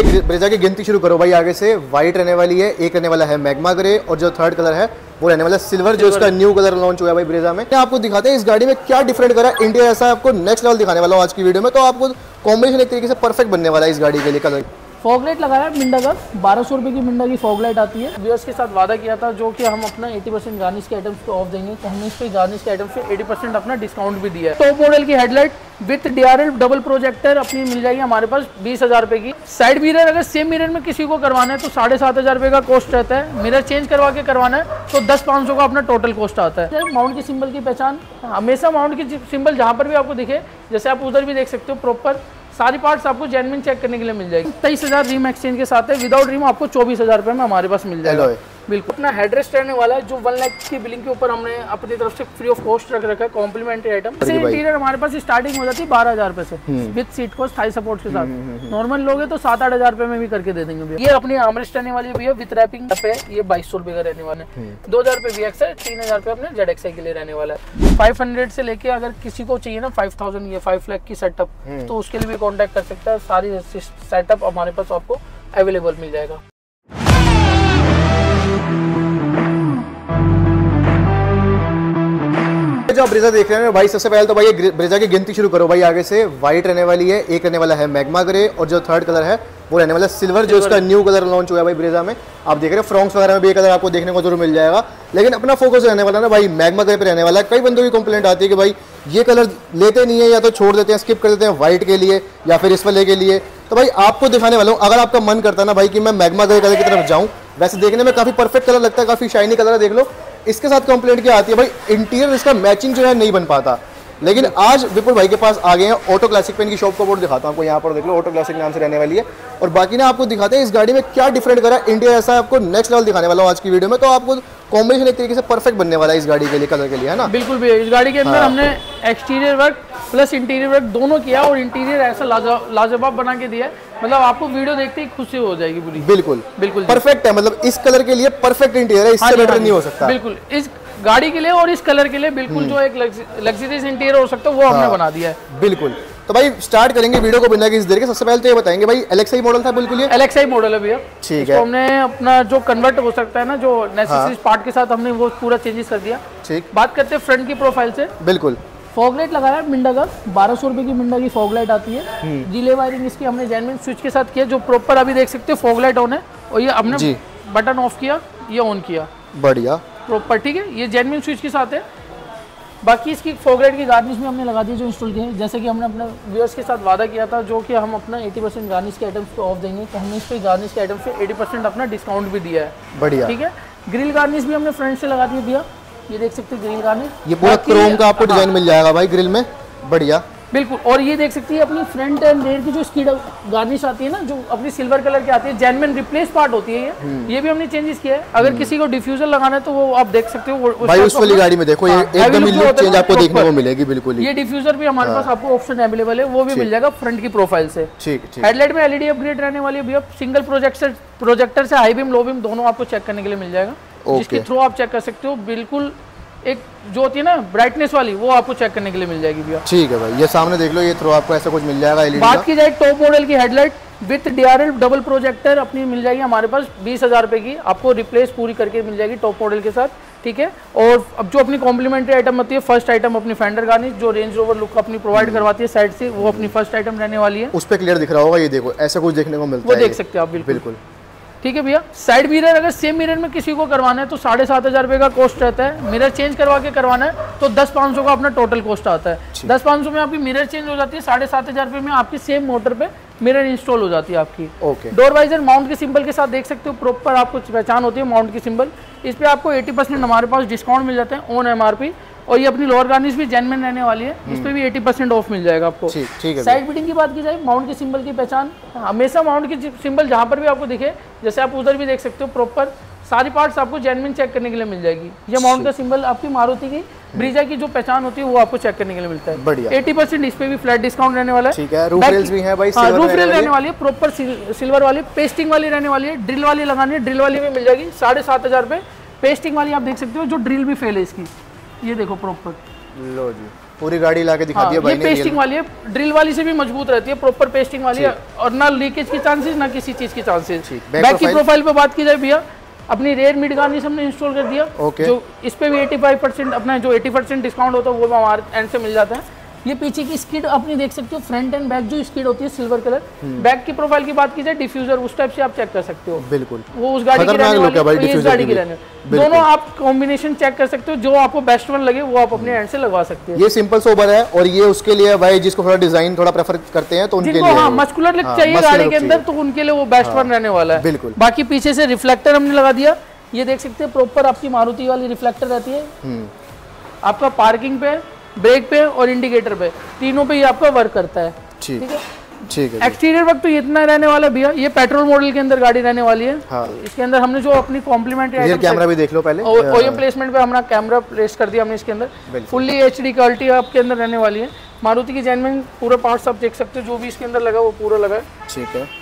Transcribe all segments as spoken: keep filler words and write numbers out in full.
भाई ब्रेजा की गिनती शुरू करो भाई आगे से। व्हाइट रहने वाली है, एक रहने वाला है मैग्मा ग्रे, और जो थर्ड कलर है वो रहने वाला सिल्वर, जो इसका न्यू कलर लॉन्च हुआ है भाई ब्रेजा में। आपको दिखाते हैं इस गाड़ी में क्या डिफरेंट करा है इंडिया, ऐसा आपको नेक्स्ट लेवल दिखाने वाला हूँ आज की वीडियो में। तो आपको कॉम्बिनेशन एक तरीके से परफेक्ट बनने वाला है इस गाड़ी के लिए। कलर फॉग लाइट लगाया है मिंडा का, बारह सौ रुपये की मिंडा की फॉग लाइट आती है। व्यूअर्स के साथ वादा किया था जो कि हम अपना अस्सी परसेंट गार्निश के आइटम्स को ऑफ देंगे, तो हमने इस पे गार्निश के आइटम्स पे अस्सी परसेंट अपना डिस्काउंट भी दिया है। टॉप मॉडल की headlight with DRL double projector अपनी मिल जाएगी हमारे पास बीस हजार रुपए की। साइड मिरर अगर सेम मिरर में किसी को करवाना है तो साढ़े सात हजार रुपये का कॉस्ट रहता है। मिरर चेंज करवा के करवाना है तो दस पाँच सौ का अपना टोटल कॉस्ट आता है। माउंट की सिंबल की पहचान हमेशा, माउंट की सिंबल जहाँ पर भी आपको दिखे, जैसे आप उधर भी देख सकते हो, प्रॉपर सारी पार्ट्स आपको जेन्युइन चेक करने के लिए मिल जाएगी। तेईस हजार रिम एक्सचेंज के साथ है, विदाउट रिम आपको चौबीस हजार रुपए में हमारे पास मिल जाएगा। बिल्कुल अपना हेडरेस्ट रहने वाला है जो वन लाख की बिलिंग के ऊपर हमने अपनी तरफ से फ्री ऑफ कॉस्ट रख रखा है, कॉम्प्लीमेंट्री आइटम। इंटीरियर हमारे पास स्टार्टिंग हो जाती है बारह हजार रुपए से with seat cost thigh support के साथ। नॉर्मल लोगे तो सात आठ हजार रुपए में भी करके दे देंगे भैया। ये अपनी आर्मरेस्ट रहने वाली भैया विद रैपिंग पे, ये बाईस सौ रुपए का रहने वाला है। दो हजार रुपए वी एक्स है, तीन हजार रुपए अपने जेड एक्स आई के लिए रहने वाला है। फाइव हंड्रेड से लेके अगर किसी को चाहिए ना फाइव थाउजेंड या फाइव लाख की सेटअप, तो उसके लिए भी कॉन्टेक्ट कर सकता है। सारी सेटअप हमारे पास आपको अवेलेबल मिल जाएगा। जो ब्रेजा देख रहे हैं भाई, सबसे पहले तो भाई ये ब्रेजा की गिनती शुरू करो भाई आगे से। व्हाइट रहने वाली है, एक रहने वाला है मैग्मा ग्रे, और जो थर्ड कलर है वो रहने वाला सिल्वर, जो इसका न्यू कलर लॉन्च हुआ है भाई ब्रेजा में। आप देख रहे हैं फ्रॉन्क्स वगैरह में भी ये कलर आपको देखने को जरूर मिल जाएगा, लेकिन अपना फोकस रहने वाला ना भाई मैग्मा ग्रे पे रहने वाला है। कई बंदों की कंप्लेंट आती है कि भाई ये कलर लेते नहीं है, या तो छोड़ देते हैं, स्किप कर देते हैं व्हाइट के लिए या फिर इस वाले के लिए। तो भाई आपको दिखाने वाला हूँ, अगर आपका मन करता है ना भाई कि मैं मैग्मा ग्रे कलर की तरफ जाऊँ, वैसे देखने में काफी परफेक्ट कलर लगता है, काफी शाइनी कलर है, देख लो। इसके साथ कंप्लेंट क्या आती है भाई, इंटीरियर इसका मैचिंग जो है नहीं बन पाता। लेकिन आज विपुल भाई के पास आ गए हैं। ऑटो क्लासिक पेन की शॉप का बोर्ड दिखाता हूँ आपको, यहाँ पर देख लो, ऑटो क्लासिक नाम से रहने वाली है। और बाकी ना आपको दिखाते हैं इस गाड़ी में क्या डिफरेंट करा है इंडिया, ऐसा आपको नेक्स्ट लेवल दिखाने वाला हूँ आज की वीडियो में। तो आपको कॉम्बिनेशन एक तरीके से परफेक्ट बनने वाला है इस गाड़ी के लिए, कलर के लिए, है ना। बिल्कुल भी इस गाड़ी के अंदर हाँ। हमने exterior work plus interior work दोनों किया, और इंटीरियर ऐसा लाजवाब बना के दिया है, मतलब आपको वीडियो देखते ही खुशी हो जाएगी पूरी। बिल्कुल बिल्कुल परफेक्ट है, मतलब इस कलर के लिए परफेक्ट इंटीरियर है, इससे बेटर नहीं हो सकता। बिल्कुल इस गाड़ी के लिए और इस कलर के लिए बिल्कुल जो एक लग्जरियस इंटीरियर हो सकता है वो हमने बना दिया है। बिल्कुल, तो भाई स्टार्ट करेंगे वीडियो को बिना किसी देर के। सबसे पहले तो ये बताएंगे भाई एलएक्सआई मॉडल था, बिल्कुल ये एलएक्सआई मॉडल है भैया। ठीक है, तो हमने अपना जो कन्वर्ट हो सकता है ना, जो नेसेसरी पार्ट के साथ हमने वो पूरा चेंजेस कर दिया। ठीक, बात करते हैं फ्रंट की प्रोफाइल से। बिल्कुल फॉग लाइट लगाया है मिंडा का, बारह सौ रुपए की मिंडा की फॉग लाइट आती है। रिले वायरिंग इसकी हमने जेन्युइन स्विच के साथ किया, जो प्रॉपर अभी देख सकते हो फॉग लाइट ऑन है, और ये हमने बटन ऑफ किया, ये ऑन किया, बढ़िया प्रॉपर। ठीक है, ये जेन्युइन स्विच के साथ है। बाकी इसकी फॉग लाइट की गार्निश भी हमने लगा दी जो इंस्टॉल की है, जैसे कि हमने अपने व्यूअर्स के साथ वादा किया था जो कि हम अपना अस्सी परसेंट गार्निश के आइटम्स को ऑफ देंगे, तो हमने इस पे गार्निश के आइटम्स पे अस्सी परसेंट अपना डिस्काउंट भी दिया है। बढ़िया, ठीक है। ग्रिल गार्निश भी हमने फ्रंट से लगा दी है भैया, ये देख सकते हैं ग्रिल गार्निश, ये पूरा क्रोम का आपको डिजाइन मिल जाएगा भाई ग्रिल में, बढ़िया। बिल्कुल, और ये देख सकती है अपनी फ्रंट एंड रेयर की जो इसकी गार्निश आती है ना, जो अपनी सिल्वर कलर की आती है, जेन्युइन रिप्लेस पार्ट होती है ये ये भी हमने चेंजेस किया है। अगर किसी को डिफ्यूजर लगाना है तो वो आप देख सकते हो भाई उस वाली गाड़ी में देखो, ये एकदम ही लुक चेंज आपको देखने को मिलेगी। बिल्कुल, ये डिफ्यूजर भी हमारे पास आपको ऑप्शन अवेलेबल है, वो भी मिल जाएगा फ्रंट की प्रोफाइल से। ठीक ठीक। हेडलाइट में एलईडी अपग्रेड रहने वाली है भैया, सिंगल प्रोजेक्टर प्रोजेक्टर से हाई बीम लो बीम दोनों आपको चेक करने के लिए मिल जाएगा, जिसके थ्रू आप चेक कर सकते हो। बिल्कुल एक जो होती है ना ब्राइटनेस वाली, वो आपको चेक करने के लिए मिल जाएगी भैया। ठीक है भाई, ये सामने देख लो, ये थ्रो आपको ऐसा कुछ मिल जाएगा एलईडी। बात की जाए टॉप मॉडल की headlight with DRL double projector अपनी मिल जाएगी हमारे पास बीस हजार रुपए की, आपको रिप्लेस पूरी करके मिल जाएगी टॉप मॉडल के साथ। ठीक है, और अब जो अपनी कॉम्प्लीमेंट्री आइटम होती है, फर्स्ट आइटम अपनी फेंडर गार्निश जो रेंज रोवर लुक अपनी प्रोवाइड करवाती है साइड से, वो अपनी फर्स्ट आइटम रहने वाली है। उस पर क्लियर दिख रहा होगा, ये देखो ऐसा कुछ देखने को मिलता है, वो देख सकते हैं आप। बिल्कुल बिल्कुल ठीक है भैया। साइड मिरर अगर सेम मिरर में किसी को करवाना है तो साढ़े सात हजार रुपये का कॉस्ट रहता है। मिरर चेंज करवा के करवाना है तो दस पाँच सौ का अपना टोटल कॉस्ट आता है। दस पाँच सौ में आपकी मिरर चेंज हो जाती है, साढ़े सात हजार रुपये में आपकी सेम मोटर पे मिरर इंस्टॉल हो जाती है आपकी। ओके। डोर वाइजर माउंट के सिंबल के साथ देख सकते हो, प्रॉपर आपको पहचान होती है माउंट की सिंबल। इस पे आपको अस्सी परसेंट हमारे पास डिस्काउंट मिल जाते हैं ऑन एमआरपी, और ये अपनी लोअर गार्निश भी जेन्युइन रहने वाली है, इस पे भी अस्सी परसेंट ऑफ मिल जाएगा आपको। ठीक है। साइड बिटिंग की बात की जाए, माउंट की सिंबल की पहचान हमेशा, माउंट की सिंबल जहाँ पर भी आपको दिखे, जैसे आप उधर भी देख सकते हो, प्रॉपर सारी पार्ट्स आपको जेन्युइन चेक करने के लिए मिल जाएगी। ये माउंट का सिंबल आपकी मारुति की ब्रीजा की जो पहचान होती है वो आपको चेक करने के लिए मिलता है। बढ़िया। अस्सी परसेंट इस पे भी फ्लैट डिस्काउंट रहने वाला है। ठीक है। रूफ रेल्स भी हैं भाई, हाँ, रूफ रेल रहने वाली है, प्रॉपर सिल्वर वाली, पेस्टिंग वाली रहने वाली है, ड्रिल वाली लगानी है, ड्रिल वाली भी मिल जाएगी साढ़े सात हजार रुपये। पेस्टिंग वाली आप देख सकते हो, जो ड्रिल भी फेल है इसकी, ये देखो प्रॉपर, लो जी, पूरी गाड़ी लाके दिखा दी है भाई ये ने। पेस्टिंग वाली है, ड्रिल वाली से भी मजबूत रहती है, प्रॉपर पेस्टिंग वाली है और ना लीकेज की चांसेस ना किसी चीज की चांसेस। बैक की प्रोफाइल पे बात की जाए भैया, अपनी रेयर मिड गार्निश हमने इंस्टॉल कर दिया। ओके। जो इस पे भी पचासी परसेंट अपना जो अस्सी परसेंट डिस्काउंट होता है वो हमारे एंड से मिल जाता है। ये पीछे की स्किड अपनी देख सकते हो, फ्रंट एंड बैक जो स्किड होती है सिल्वर कलर। बैक की प्रोफाइल की बात की जाए, डिफ्यूजर उस टाइप से आप चेक कर सकते हो। बिल्कुल वो उस गाड़ी की रहने वाली है, इस गाड़ी की रहने वाली। दोनों आप कॉम्बिनेशन चेक कर सकते हो, जो आपको बेस्ट वन लगे वो आप अपने एंड से लगवा सकते हो। ये सिंपल सोबर है और ये उसके लिए भाई जिसको थोड़ा डिजाइन थोड़ा प्रेफर करते हैं तो उनके लिए हाँ मस्कुलर लुक चाहिए गाड़ी के अंदर, तो उनके लिए वो बेस्ट वन रहने वाला है। बिल्कुल। बाकी पीछे से रिफ्लेक्टर हमने लगा दिया, ये देख सकते हैं प्रॉपर आपकी मारुति वाली रिफ्लेक्टर रहती है। आपका पार्किंग पे, ब्रेक पे और इंडिकेटर पे, तीनों पे ये आपका वर्क करता है। ठीक है, ठीक है। एक्सटीरियर वर्क तो इतना रहने वाला भैया, ये पेट्रोल मॉडल के अंदर गाड़ी रहने वाली है। हाँ। इसके अंदर हमने जो अपनी कॉम्प्लीमेंट्री रियर कैमरा भी देख लो पहले, ओएम प्लेसमेंट पे हमारा कैमरा प्लेस कर दिया हमने इसके अंदर। फुल्ली एचडी क्वालिटी आपके अंदर रहने वाली है। मारुति की जेन्युइन पूरा पार्ट्स आप देख सकते हो, जो भी इसके अंदर लगा वो पूरा लगा है। ठीक है।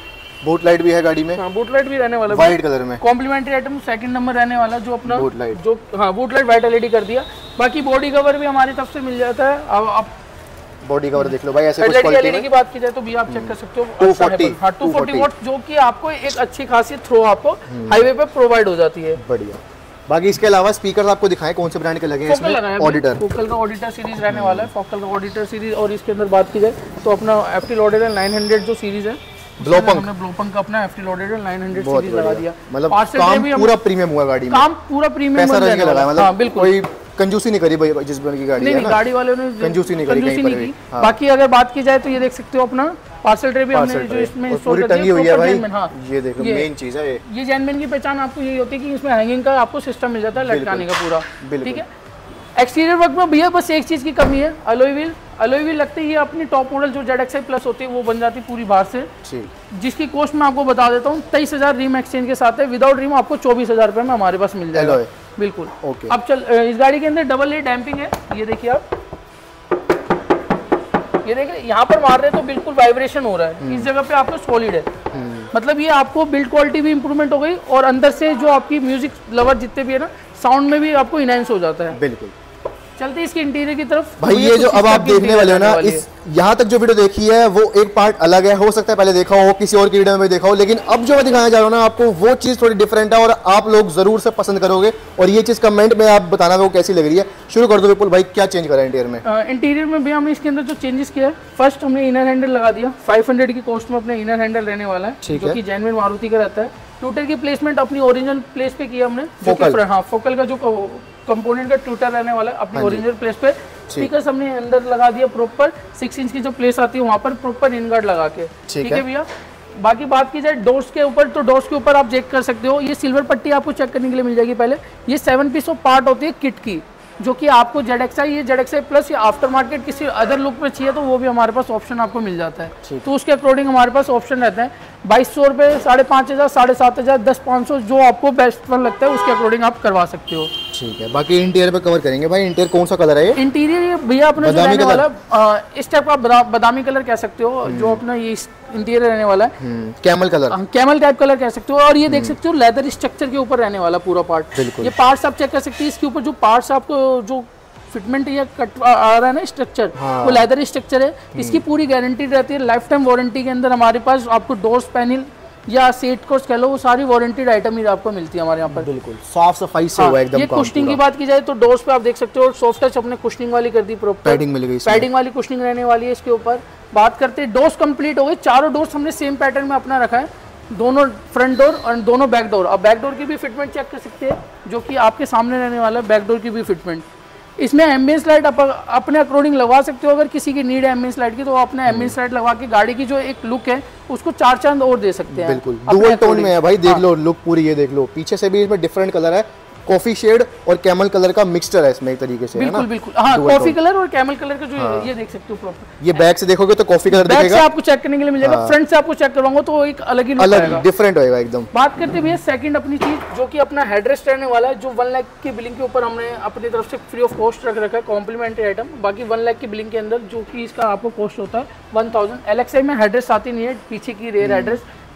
बूट लाइट भी है गाड़ी में। हाँ, बूट लाइट भी रहने वाला है व्हाइट कलर में। कॉम्प्लीमेंट्री आइटम सेकंड नंबर रहने वाला जो अपना बूट लाइट, जो हाँ बूट लाइट व्हाइट एलईडी कर दिया। बाकी बॉडी कवर भी हमारी तरफ से मिल जाता है। अब आप बॉडी कवर देख लो भाई, ऐसे कुछ क्वालिटी एलईडी की बात की जाए तो भी आप चेक कर सकते हो। टू फोर्टी हाँ टू फोर्टी वॉट, जो कि आपको एक अच्छी खासियत थ्रो आपको हाईवे पे प्रोवाइड हो जाती है। बढ़िया। बाकी इसके अलावा स्पीकर आपको दिखाएं कौन से ब्रांड के लगे हैं इसमें? ऑडिटर, फोकल का ऑडिटर सीरीज रहने वाला है। फोकल का ऑडिटर सीरीज, और इसके अंदर बात की जाए तो अपना एफटी ऑडिटर नाइन हंड्रेड जो सीरीज है, ब्लोपंक हमने ब्लोपंक का अपना FT auditor nine hundred series लगा दिया। मतलब काम पूरा प्रीमियम हुआ गाड़ी में, काम पूरा प्रीमियम पैसा रख के लगाया, मतलब हाँ, बिल्कुल कोई कंजूसी नहीं करी भाई जिस ब्रांड की गाड़ी है ना। नहीं, गाड़ी वालों ने कंजूसी नहीं करी कहीं पर भी। हाँ। बाकी अगर बात की जाए तो ये देख सकते हो अपना पार्सल ट्रे भी हमने जो इसमें इंस्टॉल कर टंगी हुई है भाई। हाँ, ये देखो मेन चीज है ये। ये जेन्युइन की पहचान आपको यही होती है कि इसमें हैंगिंग का आपको सिस्टम मिल जाता है, लटकाने का पूरा। ठीक है। एक्सटीरियर वर्क में भैया बस एक चीज की कमी है, अलॉय व्हील। अलॉय व्हील लगते ही अपनी टॉप मॉडल जो जेड एक्स आई प्लस होती है वो बन जाती है पूरी बाहर से, जिसकी कॉस्ट मैं आपको बता देता हूँ तेईस हजार रिम एक्सचेंज के साथ है। विदाउट रिम आपको चौबीस हजार रुपए में हमारे पास मिल जाएगा। बिल्कुल। ओके। अब चल इस गाड़ी के अंदर डबल ए डैम्पिंग है, ये देखिए आप, ये देखिए यहाँ पर मार रहे तो बिल्कुल वाइब्रेशन हो रहा है, इस जगह पे आपको सॉलिड है। मतलब ये आपको बिल्ड क्वालिटी भी इंप्रूवमेंट हो गई और अंदर से जो आपकी म्यूजिक लवर जितने भी है ना, साउंड में भी आपको इनहेंस हो जाता है। बिल्कुल। चलते इसके इंटीरियर की तरफ भाई, ये जो अब आप देखने वाले हो ना, इस यहाँ तक जो वीडियो देखी है वो एक पार्ट अलग है, हो सकता है पहले देखा हो किसी और की वीडियो में देखा हो, लेकिन अब जो मैं दिखाने जा रहा हूँ ना आपको वो चीज़ थोड़ी डिफरेंट है और आप लोग जरूर से पसंद करोगे। और ये चीज़ कमेंट में आप बताना वो कैसी लग रही है। शुरू कर दो विपुल भाई, क्या चेंज करा इंटीरियर में? इंटीरियर में भी हमने इसके अंदर जो चेंजेस किया है, फर्स्ट हमने इनर हैंडल लगा दिया। फाइव हंड्रेड की कॉस्ट में अपने इनर हैंडल रहने वाला है, जो कि जेन्युइन मारुति का रहता है। ट्यूटर की प्लेसमेंट अपनी ओरिजिनल प्लेस पे किया हमने, फोकल हाँ फोकल का जो कंपोनेंट का ट्यूटर रहने वाला है अपनी ओरिजिनल प्लेस पे। स्पीकर हमने अंदर लगा दिया प्रॉपर, सिक्स इंच की जो प्लेस आती है वहाँ पर प्रॉपर इन गार्ड लगा के। ठीक है भैया। बाकी बात की जाए डोर्स के ऊपर, तो डोर्स के ऊपर आप चेक कर सकते हो, ये सिल्वर पट्टी आपको चेक करने के लिए मिल जाएगी। पहले ये सेवन पीस ऑफ पार्ट होती है किट की, जो कि आपको जेड एक्स आई, ये जेड एक्स आई प्लस या आफ्टर मार्केट किसी अदर लुक में चाहिए तो वो भी हमारे पास ऑप्शन आपको मिल जाता है। तो उसके अकॉर्डिंग हमारे पास ऑप्शन रहते हैं। बाईस सौ रुपये, साढ़े पाँच हज़ार, साढ़े सात हज़ार, दस पाँच सौ, जो आपको बेस्ट वन लगता है उसके अकॉर्डिंग आप करवा सकते हो। ठीक है। बाकी इंटीरियर पे कवर करेंगे भाई। इंटीरियर कौन सा कलर है ये? इंटीरियर भैया अपना जो रहने वाला आ, इस टाइप का बादामी कलर कह सकते हो, जो अपना ये इंटीरियर रहने वाला है। Camel colour, camel type colour कह सकते हो। और ये देख सकते हो लेदर स्ट्रक्चर के ऊपर रहने वाला पूरा पार्ट। ये पार्ट्स आप चेक कर सकते हैं, इसके ऊपर जो पार्ट्स आपको जो फिटमेंट या कट आ रहा है ना स्ट्रक्चर, हाँ। वो लेदर स्ट्रक्चर है। इसकी पूरी गारंटी रहती है, लाइफ टाइम वारंटी के अंदर हमारे पास आपको डोर्स पैनल या सीट कोर्स कह लो, वो सारी वारंटीड आइटम ही आपको मिलती है हमारे यहाँ पर। बिल्कुल साफ सफाई से हुआ एकदम। ये कुशनिंग की बात की जाए तो डोर्स पे आप देख सकते हो सॉफ्ट टच अपने कुशनिंग वाली कर दी, प्रॉपर पैडिंग मिल गई, पैडिंग वाली कुशनिंग रहने वाली है इसके ऊपर। बात करते हैं डोर्स कंप्लीट हो गए, चारों डोर्स हमने सेम पैटर्न में अपना रखा है, दोनों फ्रंट डोर और दोनों बैक डोर। अब बैक डोर की भी फिटमेंट चेक कर सकते हैं, जो कि आपके सामने रहने वाला है बैक डोर की भी फिटमेंट। इसमें एम्बियंस लाइट आप अपने अकॉर्डिंग लगवा सकते हो, अगर किसी की नीड है एम्बियंस लाइट की तो अपने एम्बियंस लाइट लगवा के गाड़ी की जो एक लुक है उसको चार चांद और दे सकते हैं। बिल्कुल डुअल टोन में है भाई, देख लो लुक पूरी, ये देख लो पीछे से भी इसमें डिफरेंट कलर है, कॉफी शेड और कैमल कलर का मिक्सचर है इसमें एक तरीके से। बिल्कुल बिल्कुल हाँ, कॉफी कलर और कैमल कलर का जो हाँ। ये देख सकते हो प्रॉपर। ये बैक से देखोगे तो कॉफी कलर दिखेगा, बैक से आपको चेक करने के लिए मिल जाएगा। फ्रंट से आपको चेक करवाऊंगा तो एक अलग ही लुक आएगा, डिफरेंट होएगा एकदम। बात करते भैया सेकंड अपनी चीज, जो कि अपना हेडरेस्ट रहने वाला है, जो वन लाख की बिलिंग के ऊपर हमने अपनी तरफ से फ्री ऑफ कॉस्ट रख रखा है, कॉम्प्लीमेंट्री आइटम। बाकी वन लाख की बिलिंग के अंदर जो कि इसका आपको कॉस्ट होता है one thousand. L X I में हेडरेस्ट आती नहीं है, पीछे की रेयर हेडरेस्ट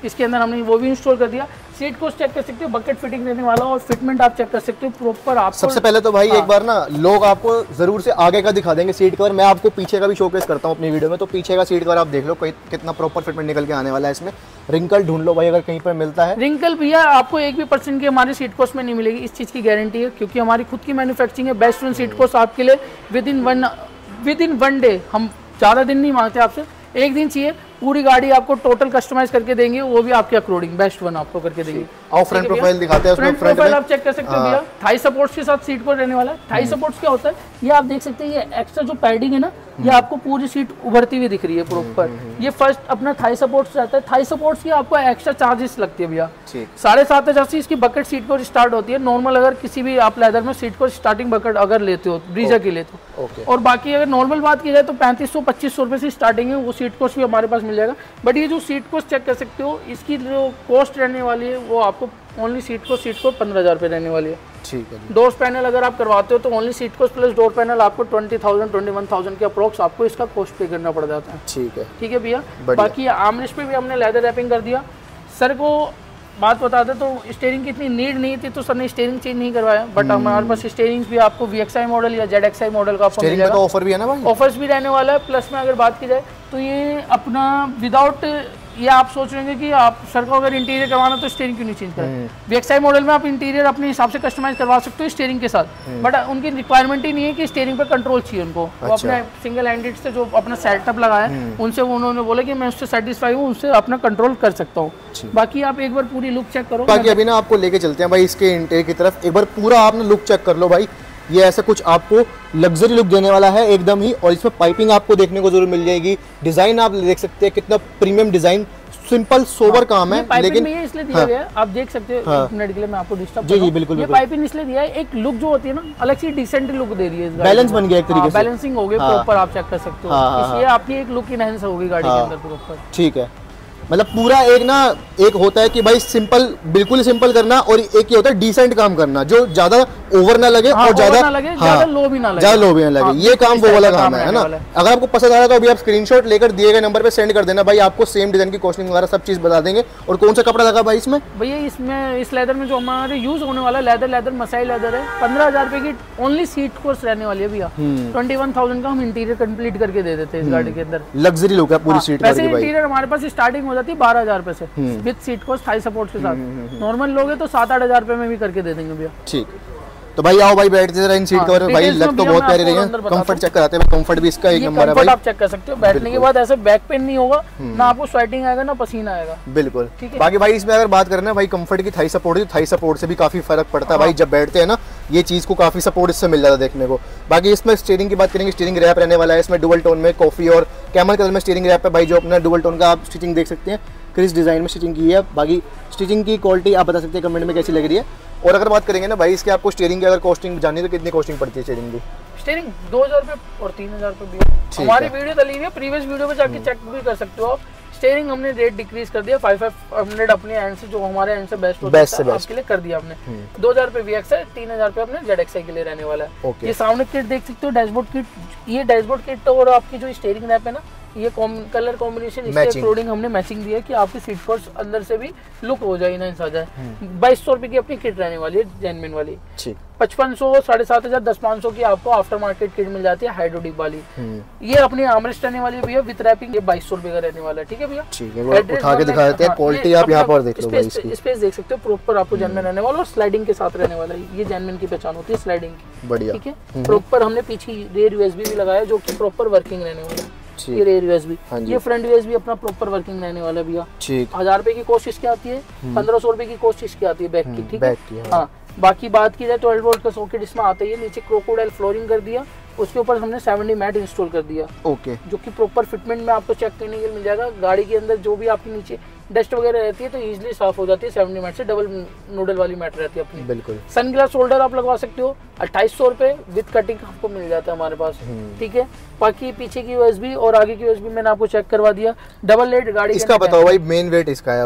इसके अंदर हमने वो भी इंस्टॉल कर दिया। सीट को चेक कर सकते हो, बकेट फिटिंग रहने वाला और फिटमेंट आप चेक कर सकते हो प्रॉपर। आप सबसे पहले तो भाई हाँ। एक बार ना लोग आपको जरूर से आगे का दिखा देंगे सीट कवर, मैं आपको पीछे का भी शोकेस करता हूँ अपनी वीडियो में। तो पीछे का सीट कवर आप देख लो कितना प्रॉपर फिटमेंट निकल के आने वाला है। इसमें रिंकल ढूंढ लो भाई अगर कहीं पर मिलता है। रिंकल भैया आपको एक भी परसेंट की हमारी सीट कॉस्ट में नहीं मिलेगी, इस चीज़ की गारंटी है, क्योंकि हमारी खुद की मैन्युफैक्चरिंग है। बेस्ट वन सीट कॉस्ट आपके लिए within one within one day, हम ज़्यादा दिन नहीं मांगते आपसे, एक दिन चाहिए, पूरी गाड़ी आपको टोटल कस्टमाइज करके देंगे, वो भी आपके अकॉर्डिंग बेस्ट वन आपको करके देंगे। और फ्रंट प्रोफाइल दिखाते हैं, फ्रंट प्रोफाइल आप चेक कर सकते हो भैया। थाई सपोर्ट्स के साथ सीट पर रहने वाला है। थाई सपोर्ट्स क्या होता है, ये आप देख सकते हैं, ये एक्स्ट्रा जो पैडिंग है ना, ये आपको पूरी सीट उभरती हुई दिख रही है प्रॉपर। ये फर्स्ट अपना थाई सपोर्ट्स रहता है। थाई सपोर्ट्स की आपको एक्स्ट्रा चार्जेस लगती है भैया, साढ़े सात हजार से इसकी बकेट सीट को स्टार्ट होती है। नॉर्मल अगर किसी भी आप लेदर में सीट को स्टार्टिंग बकेट अगर लेते हो ब्रीजा के लिए तो, और बाकी अगर नॉर्मल बात की जाए तो पैंतीस सौ पच्चीस सौ रुपए से स्टार्टिंग है, वो सीट कोस्ट भी हमारे पास मिल जाएगा। बट ये जो सीट कोस्ट चेक कर सकते हो, इसकी जो कॉस्ट रहने वाली है वो आपको ओनली सीट को सीट को पंद्रह हजार रुपये रहने वाली है। ठीक है। डोर पैनल अगर आप करवाते हो तो only seat cost plus door panel आपको twenty thousand twenty one thousand के अप्रोक्स आपको इसका कॉस्ट पे करना पड़ जाता है। ठीक है ठीक है भैया। बाकी आर्मरेस्ट पे भी हमने लेदर रैपिंग कर दिया। सर को बात बताते तो स्टीयरिंग की इतनी नीड नहीं थी तो सर ने स्टीयरिंग चेंज नहीं करवाया, बट हमारे पास स्टीयरिंग भी आपको वी एक्स आई मॉडल या जेड एक्स आई मॉडल का आपको मिल जाएगा। ऑफर भी है ना भाई? ऑफर्स भी रहने वाला है। प्लस में अगर बात की जाए तो ये अपना विदाउट, ये आप सोच रहे हैं कि आप सर को अगर इंटीरियर करवाना तो स्टीयरिंग क्यों नहीं चेंज करें। वी एक्स आई मॉडल में आप इंटीरियर अपने हिसाब से कस्टमाइज करवा सकते हो स्टीयरिंग के साथ, बट उनकी रिक्वायरमेंट ही नहीं है कि स्टीयरिंग पर कंट्रोल चाहिए उनको। अच्छा। वो अपने सिंगल हैंडेड से जो अपना सेटअप लगाया है उनसे उन्होंने बोला कि मैं उससे सेटिस्फाई हूँ, उससे अपना कंट्रोल कर सकता हूँ। बाकी आप एक बार पूरी लुक चेक करो। बाकी अभी ना आपको लेके चलते हैं भाई इसके इंटीरियर की तरफ, एक बार पूरा आपने लुक चेक कर लो भाई। ये ऐसा कुछ आपको लग्जरी लुक देने वाला है एकदम ही, और इसमें पाइपिंग आपको देखने को जरूर मिल जाएगी। डिजाइन आप देख सकते हैं कितना प्रीमियम डिजाइन, सिंपल सोबर हाँ, काम है, लेकिन ये इसलिए दिया हाँ, गया है, आप देख सकते हो। हाँ, एक मिनट के लिए मैं आपको डिस्टर्ब जी जी बिल्कुल। ये पाइपिंग इसलिए दिया है, एक लुक जो होती है ना अलग सी डिसेंट लुक दे रही है, बैलेंस बन गया एक तरीके से, बैलेंसिंग हो गई प्रॉपर, आप चेक कर सकते हो। इसलिए आपकी एक लुक इनहैंस होगी गाड़ी के अंदर प्रॉपर। ठीक है। मतलब पूरा एक ना एक होता है कि भाई सिंपल, बिल्कुल सिंपल करना, और एक ये होता है डिसेंट काम करना जो ज्यादा ओवर ना लगे हाँ, और ज्यादा हाँ, लो भी ना लगे, ज्यादा लो भी ना लगे। हाँ, ये काम वो वाला काम है, है ना। अगर आपको पसंद आ रहा है तो अभी आप स्क्रीनशॉट लेकर दिए गए नंबर पे सेंड कर देना भाई, आपको सेम डिजाइन की कॉस्टिंग वगैरह सब चीज बता देंगे। और कौन सा कपड़ा लगा भाई इसमें? भैया इसमें इस लेदर में जो हमारे यूज होने वाला लेदर लेदर मसाई लेदर है, पंद्रह हजार रुपए की ओनली सीट कोस्ट रहने वाली है भैया। ट्वेंटी वन थाउजेंड का हम इंटीरियर कंप्लीट करके दे देते हैं इस गाड़ी के अंदर। लग्जरी लुक है पूरी सीट। वैसे इंटीरियर हमारे पास स्टार्टिंग हो जाती है बारह हजार रुपए से with seat cost thigh support के साथ। नॉर्मल लोगे तो सात आठ हजार रुपए में भी करके दे देंगे भैया। ठीक, तो भाई आओ भाई बैठते जरा इन सीट कवर। भाई लग तो बहुत प्यारी रही है, कंफर्ट चेक कराते हैं। कंफर्ट भी इसका एक नंबर है भाई, आप चेक कर सकते हो। बैठने के बाद ऐसे बैक पेन नहीं होगा, ना आपको स्वेटिंग आएगा ना पसीना आएगा। बिल्कुल। बाकी भाई इसमें अगर बात करें ना भाई कंफर्ट की, थाई सपोर्ट की, थाई सपोर्ट से भी काफी फर्क पड़ता है भाई। जब बैठते हैं ना ये चीज को काफी सपोर्ट इससे मिल जाता है देखने को। बाकी इसमें स्टीयरिंग की बात करेंगे, स्टीयरिंग रैप रहने वाला है इसमें डुअल टोन में, कॉफी और कैमल कलर में स्टीयरिंग रैप है भाई, जो अपना डुअल टोन का आप स्टिचिंग देख सकते हैं, क्रिस डिजाइन में स्टिचिंग की है। बाकी स्टिचिंग की क्वालिटी आप बता सकते हैं कमेंट में कैसी लग रही है। और अगर बात करेंगे ना भाई इसके आपको स्टीयरिंग की अगर कॉस्टिंग जाननी है तो कितनी कॉस्टिंग पड़ती है स्टीयरिंग की? स्टीयरिंग दो हजार रुपये और तीन हजार रुपये हमारी वीडियो डली हुई है, प्रीवियस वीडियो पे जाके चेक भी कर सकते हो आप। स्टीयरिंग हमने रेट डिक्रीज कर दिया फाइव फाइव हंड्रेड अपने एंड से, जो हमारे एंड से बेस्ट होता है आपके लिए कर दिया हमने। दो हजार रुपये वी एक्स है, तीन हजार रुपये अपने जेड एक्स आई के लिए रहने वाला है। ये सामने किट देख सकते हो, डैशबोर्ड किट, ये डैशबोर्ड किट और आपकी जो स्टीयरिंग रैप है ना, ये कलर कॉम्बिनेशन इसके अकॉर्डिंग हमने मैचिंग दी है कि आपकी सीट कोर्स अंदर से भी लुक हो जाए ना आ जाए। बाईस सौ रुपए की अपनी किट रहने वाली है जेन्युइन वाली। पचपन सौ साढ़े सात हजार दस पाँच सौ की आपको आफ्टर मार्केट किट मिल जाती है हाइड्रो डिप वाली। ये अपनी आर्मरेस्ट रहने वाली है भैया विद रैपिंग, ये बाईस सौ रुपए का रहने वाला है। ठीक है भैया, ठीक है, उठा के दिखा देते हैं क्वालिटी, आप यहाँ पर देख लो भाई इसकी स्पेस देख सकते हो प्रॉपर आपको जेन्युइन रहने वाला, और स्लाइडिंग के साथ रहने वाला है। ये जेन्युइन की पहचान होती है स्लाइडिंग की। बढ़िया, ठीक है। प्रॉपर हमने पीछे रेयर यूएसबी भी लगाया जो कि प्रॉपर वर्किंग रहने वाला है। ये रेयर यूएसबी, ये फ्रंट यूएसबी अपना प्रॉपर वर्किंग रहने वाला भैया। हजार रुपए की कॉस्ट इसकी आती है, पंद्रह सौ रुपए की कॉस्ट इसकी आती है बैक की। ठीक है, हाँ। बाकी बात की जाए तो ट्वेल्व वोल्ट का सॉकेट इसमें आता है। नीचे क्रोकोडाइल फ्लोरिंग कर दिया, उसके ऊपर हमने सेवेंटी मैट इंस्टॉल कर दिया। ओके, जो कि प्रॉपर फिटमेंट में आपको चेक करने के लिए मिल जाएगा। गाड़ी के अंदर जो भी आपके नीचे डस्ट वगैरह रहती है तो इजीली साफ हो जाती है। सेवेंटी मैट से डबल नूडल वाली मैट रहती है अपनी। बिल्कुल। सन ग्लास होल्डर आप लगवा सकते हो, अट्ठाईस सौ रुपए विद कटिंग आपको मिल जाता है हमारे पास। ठीक है, बाकी पीछे की यूएसबी और आगे की यूएसबी मैंने आपको चेक करवा दिया। डबल लेट गाड़ी इसका बताओ भाई, मेन वेट इसका है अब।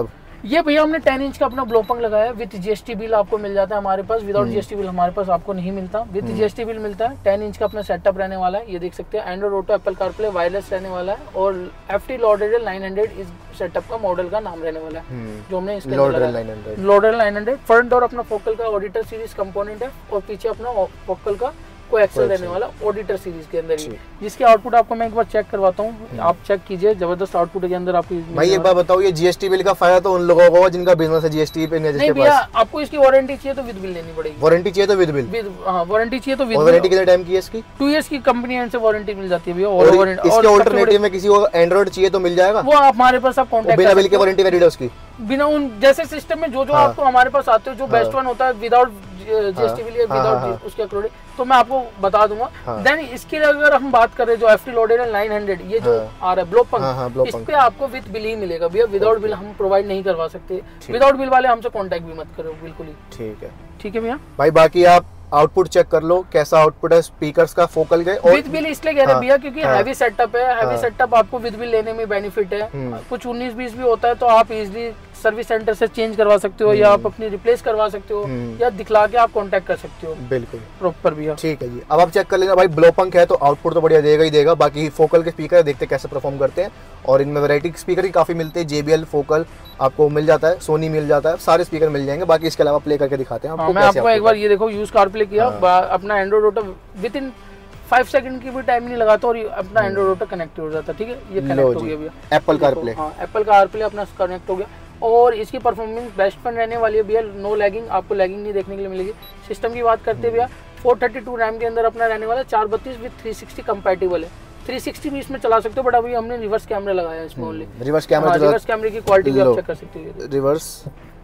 ये भैया हमने टेन इंच का अपना ब्लोपंग लगाया विद जीएसटी बिल आपको मिल जाता है हमारे पास। विदाउट जीएसटी बिल हमारे पास आपको नहीं मिलता, विद जीएसटी बिल मिलता है। टेन इंच का अपना सेटअप रहने वाला है, ये देख सकते हैं। Android Auto, Apple CarPlay, wireless रहने वाला है और एफटी लॉडेरल नाइन हंड्रेड इस सेटअप का मॉडल का नाम रहने वाला है जो हमने इसके लॉडेरल नाइन हंड्रेड। लॉडेरल नाइन हंड्रेड फ्रंट और अपना फोकल का ऑडिटर सीरीज कंपोनेंट है और पीछे अपना फोकल का को एक्सेल रहने वाला ऑडिटर सीरीज के अंदर ही, जिसके आउटपुट आपको मैं एक बार चेक करवाता हूँ, आप चेक कीजिए। जबरदस्त आउटपुट के अंदर आपको भाई एक बार बताओ, ये जीएसटी बिल का फायदा तो उन लोगों को जिनका बिजनेस है जीएसटी पे नहीं भैया, आपको इसकी वारंटी चाहिए तो विद बिल लेनी पड़ेगी। वारंटी चाहिए तो विद बिल? विद हाँ, वारंटी चाहिए तो विद। वारंटी कितने टाइम की है इसकी? टू इयर्स की कंपनी से वारंटी मिल जाती है भैया। और इसके अल्टरनेटिव में किसी को एंड्रॉइड चाहिए तो मिल जाएगा? वो हमारे पास आप कॉन्टैक्ट बिना बिल के वारंटी वैलिड है उसकी? बिना उन जैसे सिस्टम में जो जो आपको हमारे पास आते हो, जो बेस्ट वन होता है विदाउट जीएसटी बिल या विदाउट उसके अकॉर्डिंग, तो मैं आपको बता दूंगा। देन इसके लिए अगर हम बात करें जो एफटी लॉडेरल नाइन हंड्रेड ये जो आ रहा है ब्लोपंग, इस पे आपको विद बिल ही मिलेगा भैया। विदाउट बिल हम प्रोवाइड नहीं करवा सकते। विदाउट बिल वाले हमसे कांटेक्ट भी मत करो बिल्कुल ही। ठीक है ठीक है भैया। भाई बाकी आप आउटपुट चेक कर लो कैसा आउटपुट है स्पीकर्स का, फोकल के। और विद बिल इसलिए कह रहे हैं भैया क्योंकि हैवी सेटअप है, हैवी सेटअप आपको विद बिल लेने में बेनिफिट है। कुछ उन्नीस बीस भी होता है तो आप इजीली सर्विस सेंटर से चेंज करवा सकते हो या आप अपनी रिप्लेस करवा सकते हो या दिखला के आप कांटेक्ट कर सकते हो बिल्कुल प्रॉपर भैया। ठीक है जी, अब आप चेक कर लेना भाई। ब्लोपंक है तो आउटपुट तो बढ़िया देगा ही देगा। बाकी फोकल के स्पीकर देखते कैसे परफॉर्म करते हैं, और इनमें वैरायटी स्पीकर की काफी मिलते हैं। जेबीएल, फोकल आपको मिल जाता है, सोनी मिल जाता है, सारे स्पीकर मिल जाएंगे। बाकी इसके अलावा प्ले करके दिखाते हैं आपको। मैं आपको एक बार ये देखो यूज कारप्ले किया, अपना Android Auto within five second की भी टाइम नहीं लगाता और अपना एंड्रॉइड ऑटो कनेक्ट हो जाता है। ठीक है, ये कनेक्ट हो गया भैया। एप्पल कारप्ले, हाँ एप्पल कारप्ले अपना कनेक्ट हो गया और इसकी परफॉर्मेंस बेस्ट फन रहने वाली है भैया। नो लैगिंग, आपको लैगिंग नहीं देखने के लिए मिलेगी। सिस्टम की बात करते हैं भैया, फोर थर्टी टू रैम के अंदर अपना रहने वाला, चार बत्तीस विद थ्री सिक्सटी कंपैटिबल है। थ्री सिक्सटी भी इसमें चला सकते हो, बट अभी हमने रिवर्स कैमरा लगाया है इसमें ओनली। रिवर्स कैमरा, रिवर्स कैमरे की क्वालिटी भी आप चेक कर सकते हो। रिवर्स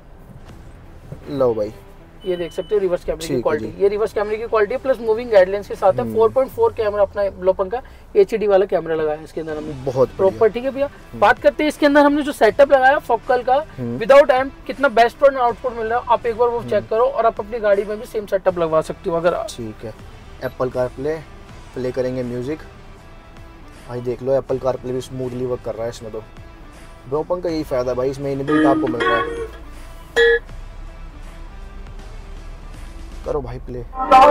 लो भाई, ये देख सकते हो रिवर्स कैमरे की क्वालिटी। ये रिवर्स कैमरे की क्वालिटी प्लस मूविंग गाइडलाइंस के साथ है। फोर पॉइंट फोर कैमरा अपना ब्लोपंग का एचडी वाला कैमरा लगाया है इसके अंदर हमने, बहुत प्रॉपर। ठीक है भैया, बात करते हैं इसके अंदर हमने जो सेटअप लगाया फोकल का विदाउट एम्प, कितना बेस्ट वन आउटपुट मिल रहा है आप एक बार वो चेक करो और आप अपनी गाड़ी में भी सेम सेटअप लगवा सकते हो अगर। ठीक है, एप्पल कारप्ले प्ले करेंगे म्यूजिक, भाई देख लो एप्पल कारप्ले भी स्मूथली वर्क कर रहा है इसमें। तो ब्लोपंग का यही फायदा भाई, इसमें इनबिल्ट आपको मिल रहा है। करो भाई प्ले।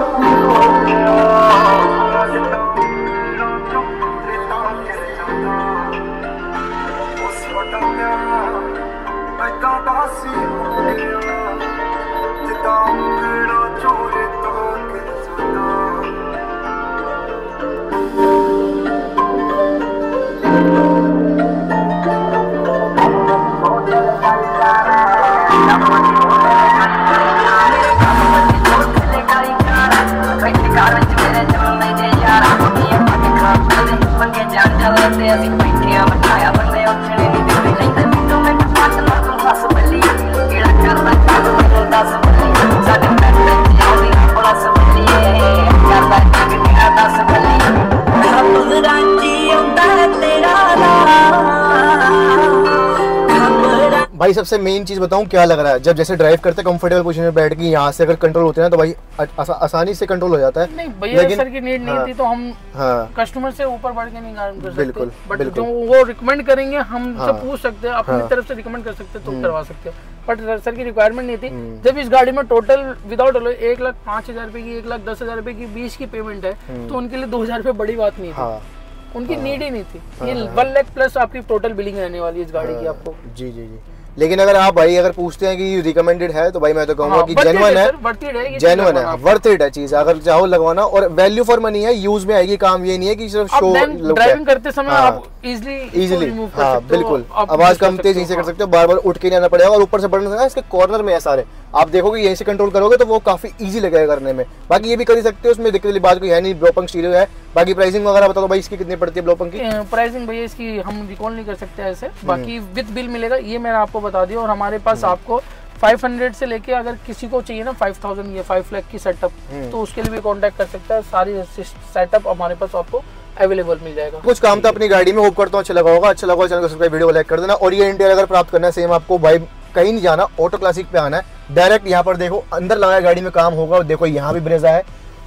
भाई सबसे मेन चीज बताऊं क्या लग रहा है, जब जैसे ड्राइव करते कंफर्टेबल पोजीशन में बैठ के यहाँ से अगर कंट्रोल होते हैं ना तो भाई आसा, आसानी से कंट्रोल हो जाता है। नहीं भैया सर की नीड नहीं थी तो हम हाँ, कस्टमर से ऊपर बढ़ के नहीं काम कर सकते। बिल्कुल, बट बिल्कुल। जो वो रिकमेंड करेंगे हम हाँ, पूछ सकते हैं अपनी हाँ, तरफ से रिकमेंड कर सकते हैं तो करवा सकते हैं, बट सर की रिक्वायरमेंट नहीं थी। जब इस गाड़ी में टोटल विदाउट एक लाख पाँच हजार रुपए की, एक लाख दस हजार रुपए की बीस की पेमेंट है तो उनके लिए दो हजार रुपए बड़ी बात नहीं थी, उनकी नीड ही नहीं थी। ये वन लाख प्लस आपकी टोटल बिलिंग रहने वाली है इस गाड़ी की आपको। जी जी जी। लेकिन अगर आप भाई अगर पूछते हैं कि रिकमेंडेड है तो भाई मैं तो कहूंगा हाँ, कि जेन्युइन है, जेन्युइन है, वर्थ इट है चीज। अगर चाहो लगवाना और वैल्यू फॉर मनी है, यूज में आएगी काम। ये नहीं है कि सिर्फ शो ड्राइविंग करते समय हाँ, आप इजीली इजीली हाँ बिल्कुल आवाज कम तेज यहीं से कर सकते हो, बार बार उठ के नहीं आना पड़ेगा। और ऊपर से बटन है इसके कॉर्नर में है सारे, आप देखोगे यहीं से कंट्रोल करोगे तो वो काफी इजी लगेगा करने में। बाकी ये भी कर ही सकते हो, उसमें दिक्कत वाली बात कोई है नहीं। ब्लोपंग स्टीरियो है। बाकी प्राइसिंग वगैरह बता दो भाई, इसकी कितनी पड़ती है ब्लोपंग की? प्राइसिंग भैया इसकी हम रिकॉल नहीं कर सकते ऐसे, बाकी विद बिल मिलेगा ये मैंने आपको बता दिया। और हमारे पास आपको पाँच सौ से लेके अगर किसी को चाहिए ना पाँच हज़ार या पाँच लाख की सेटअप तो उसके लिए भी कांटेक्ट कर सकता है। सारी सेटअप हमारे पास आपको अवेलेबल मिल जाएगा। कुछ काम था अपनी गाड़ी में, होप करता हूँ अच्छा लगा होगा। अच्छा लगा चैनल को सब्सक्राइब, वीडियो को लाइक कर देना। और ये इंटीरियर अगर प्राप्त करना है सेम आपको भाई कहीं नहीं जाना, ऑटो क्लासिक पे आना है डायरेक्ट। यहाँ पर देखो अंदर लगाया गाड़ी में काम होगा। और देखो यहाँ भी ब्रेजा है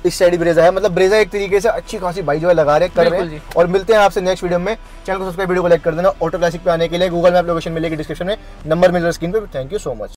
इस साइड ब्रेजा है, मतलब ब्रेजा एक तरीके से अच्छी खासी बाइक जो है लगा रहे कर रहे हैं। और मिलते हैं आपसे नेक्स्ट वीडियो में। चैनल को सब्सक्राइब, वीडियो को लाइक कर देना। ऑटो क्लासिक पे आने के लिए गूगल मैप लोकेशन मिलेगी डिस्क्रिप्शन में, नंबर मिल रहा है स्क्रीन पे। Thank you so much.